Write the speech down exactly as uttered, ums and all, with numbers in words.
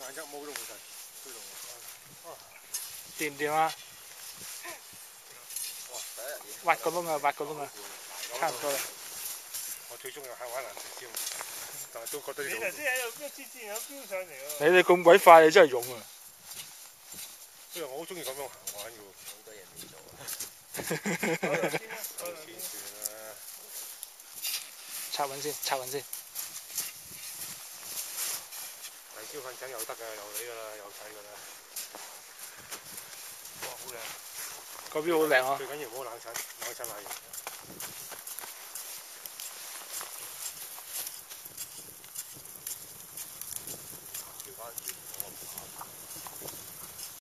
眼一毛都冇晒，推動我。 掂唔掂啊？ 哇！第一日影挖個窿啊，挖個窿啊，差唔多啦。 我最中意係玩藍石蕉，但係都覺得呢度。 你頭先喺度一支箭有飆上嚟喎。 你哋咁鬼快，你真係勇啊！ 因為我好中意咁樣行玩嘅喎，好多嘢未做啊。 有錢算啦。 插穩先，插穩先。 泥椒粉腸又得㗎，又嚟㗎啦，又細㗎啦。哇！好靚。 個標好靚啊！ 最緊要唔好冷親，冷親下型。